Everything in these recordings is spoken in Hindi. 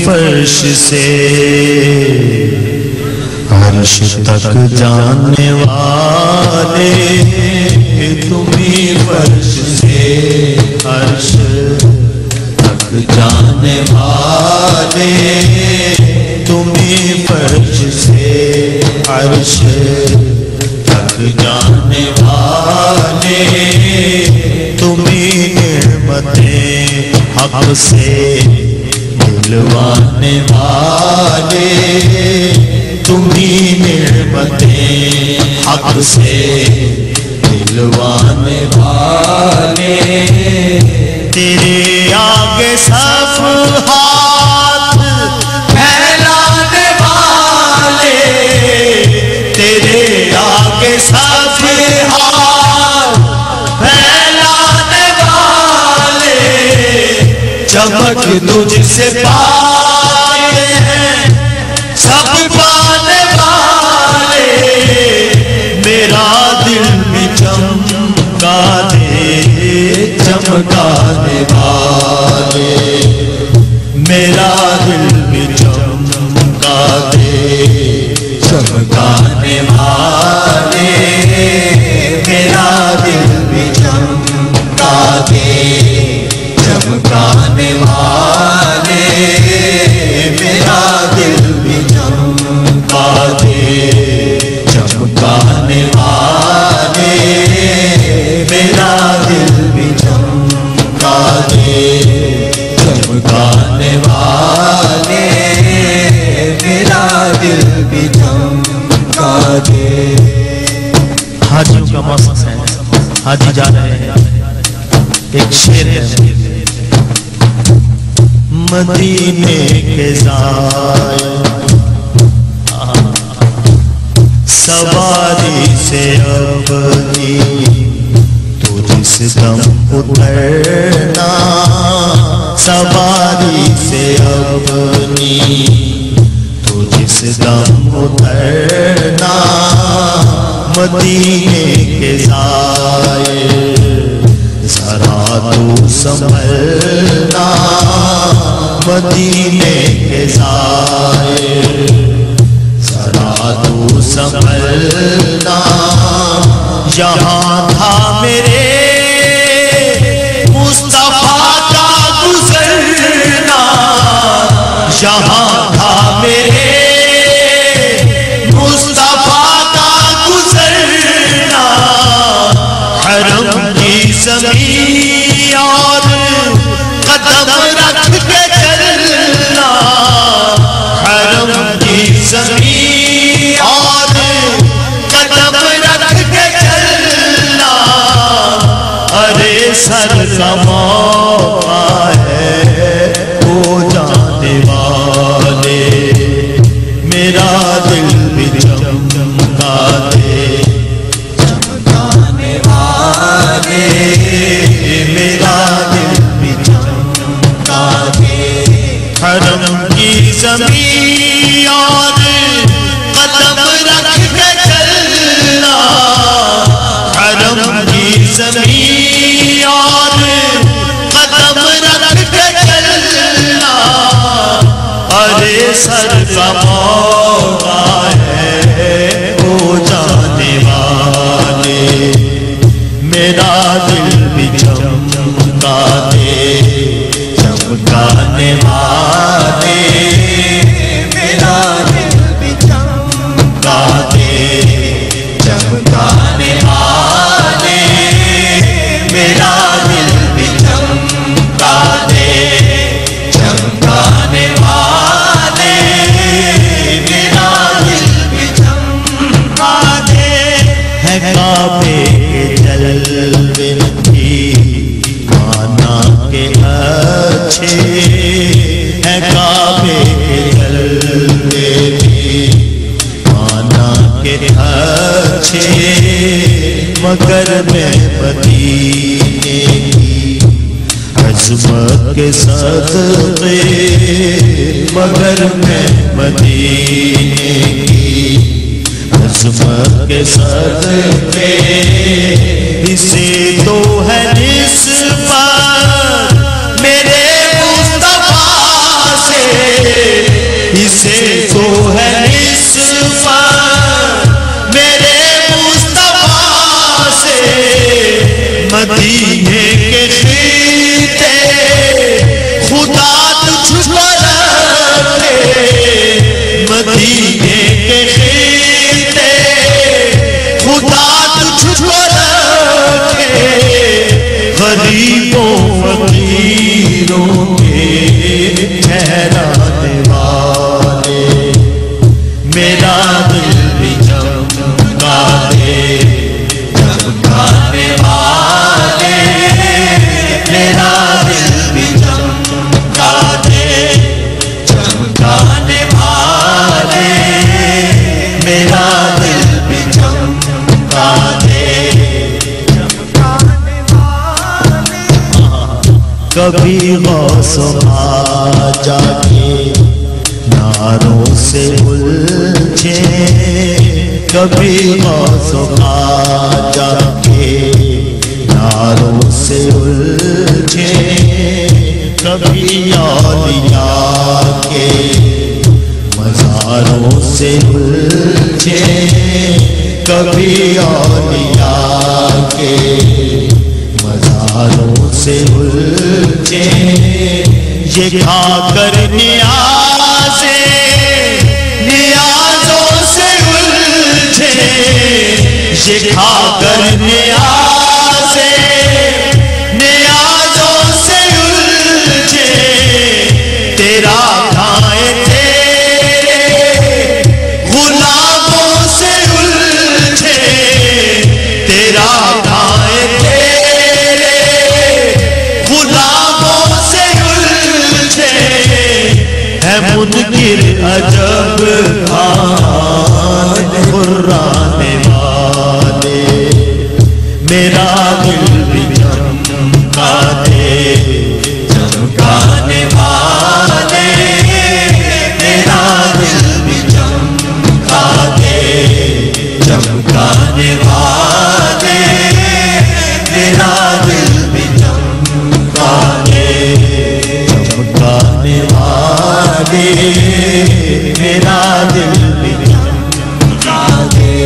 फर्श से अर्श तक जाने वाले, तुम्ही फर्श से अर्श तक जाने वाले, तुम्ही फर्श से अर्श तक जाने वाले, तुम्ही नेमतें हक से दिलवाने वाले, तुम्ही नेमतें हक से दिलवाने वाले। तेरे आगे सब हाथ फैलाने वाले, तेरे आगे सब हाथ फैलाने वाले, चमक तुझसे पाए हैं सब पाने वाले, मेरा दिल भी चमका दे चमकाने वाले, मेरा दिल भी चमका दे चमकाने वाले, मेरा दिल भी चमका दे चमकाने वाले, मेरा दिल भी चमका दे चमकाने वाले, मेरा दिल भी चमका दे चमकाने वाले, मेरा दिल भी चमका दे। हाजियों का मौसम है, हाजी जा रहे हैं। एक शेर है, मदीने के ज़ाए सवारी से अपनी तो जिस दम उतरना, सवारी से अपनी तो जिस दम उतरना, मदीने के ज़ाए जरा तू संभलना, मदीने के ज़ाए जरा तू संभलना। यहाँ था मेरे मुस्तफा का गुजरना, यहाँ था मेरे मुस्तफा का गुजरना, हरम की ज़मीन और कदम रख के चलना, हरम की ज़मीन और कदम रख के चलना, अरे सर का मौका है वो जाने वाले, मेरा दिल भी चमका दे चमकाने वाले, मेरा दिल भी चमका दे, हरम की ज़मीन और कदम रख के चलना, हरम की ज़मीन और कदम रख के चलना, अरे सर का मौका है वो जाने वाले, मेरा दिल भी चमका दे चमकाने वाले, मेरा दिल भी चमका दे चमकाने वाले, मेरा दिल भी चमका दे चमकाने वाले, मेरा दिल भी चमका दे। है काबे के जलवे भी माना के अच्छे, है काबे के जलवे भी माना के अच्छे, मगर मैं मदीने की अज़मत के सदक़े, मगर मैं मदीने की अज़मत के सदक़े, इसे तो है निस्बत मेरे मुस्तफा से, ठहराने वाले, मेरा दिल भी चमका दे, चमकाने वाले, मेरा दिल भी चमका दे, चमकाने वाले, मेरा दिल भी चमका दे, चमकाने वाले। कभी गौसो खाजा के नारों से उलझे, कभी गौसो खाजा के नारों से उलझे, कभी औलिया के मज़ारों से उलझे, कभी औलिया के मज़ारों से उलझे, ये खाकर नियाज़े नियाज़ों से उलझे, ये खाकर नियाज़े नियाज़ों से उलझे, तेरा खाए तेरे गुलामों से उलझे, तेरा खाए तेरे गुलामों से उलझे, है मुनकिर अजब खान खुर्राने वाले, मेरा दिल भी चमका दे, चमकाने वाले, मेरा दिल भी चमका दे, चमकाने वाले, मेरा दिल भी चमका दे, चमकाने वाले, मेरा दिल भी चमका दे।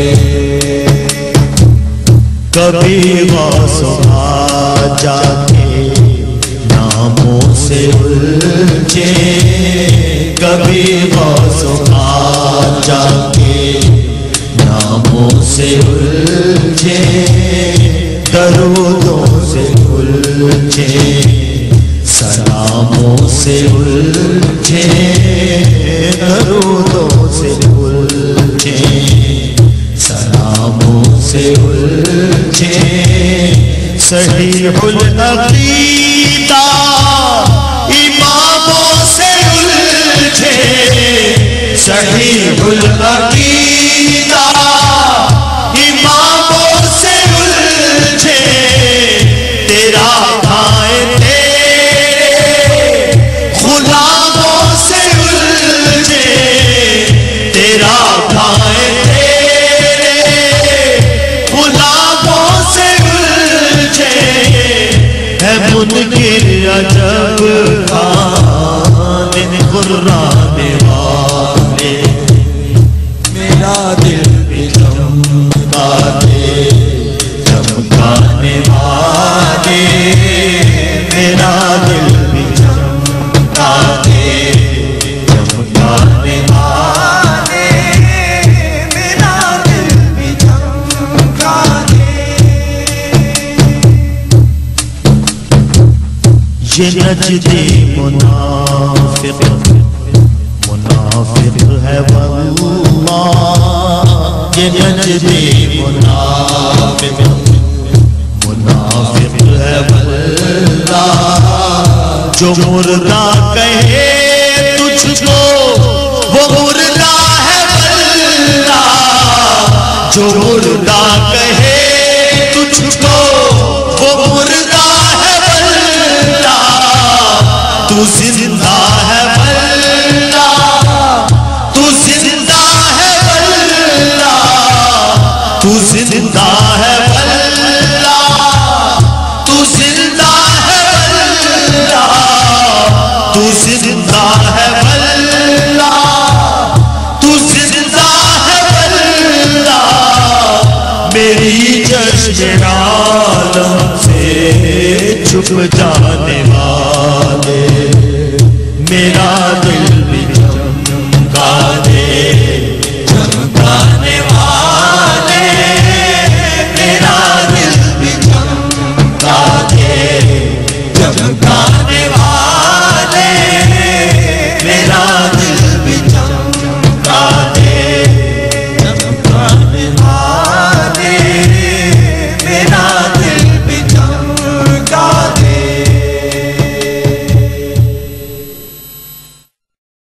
कभी गौसो खाजा के नामों से उलझे, कभी गौसो खाजा के नामों से उलझे, दरूदों से उलझे, सलामों से उलझे, दरूदों से उलझे, सलामों से उलझे, सहीहुल अक़ीदा इमामों से उलझे, सहीहुल अक़ीदा इमामों से उलझे, तेरा खाए तेरे गुलामों से उलझे, तेरा खाए तेरे गुलामों से उलझे, है मुनकिर अजब खान खुर्राने वाले, मेरा दिल भी चमका दे, चमकाने वाले, मेरा दिल भी चमका दे, चमकाने वाले, मेरा दिल भी चमका दे। ये नजदी मुनाफिक मुनाफिक है वल्लाह, ये नजदी मुनाफिक मुनाफिक है वल्लाह, जो मुर्दा कहे तुझको वो मुर्दा है वल्लाह, जो मुर्दा कहे तुझको वो मुर्दा है वल्लाह, तू जिंदा है वल्लाह, तू जिंदा है वल्लाह, तू जिंदा है वल्लाह, तू जिंदा है वल्लाह, तू जिंदा है वल्लाह, तू जिंदा है वल्लाह, मेरी जश्न आलम से छुप जाने